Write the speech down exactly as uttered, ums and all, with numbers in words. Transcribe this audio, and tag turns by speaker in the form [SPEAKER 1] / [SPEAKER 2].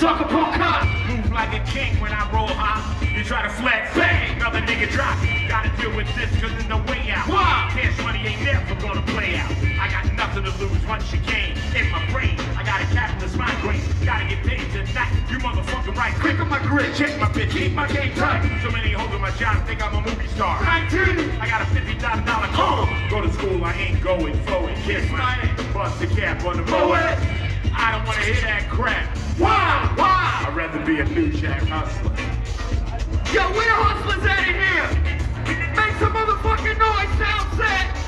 [SPEAKER 1] sucker punk cop.
[SPEAKER 2] Move like a king when I roll high. You try to flex, bang, another nigga drop. Gotta deal with this cause there's no way out.
[SPEAKER 1] Wow.
[SPEAKER 2] Cash money ain't never gonna play out. I got nothing to lose once you gain. In my brain, I got a capitalist migraine. Gotta get paid tonight, you motherfucking right.
[SPEAKER 1] Click on my grid,
[SPEAKER 2] Check my bitch, keep my game tight. So many hoes on my job think I'm a movie star.
[SPEAKER 1] nineteen.
[SPEAKER 2] I got a fifty thousand dollar car. Go to school, I ain't going, flowing. Kiss my ass, bust the cap on the road. I don't wanna hear that crap.
[SPEAKER 1] Why? Why?
[SPEAKER 2] I'd rather be a New Jack hustler.
[SPEAKER 1] Yo, where the hustlers at in here? Make some motherfucking noise, Soundset.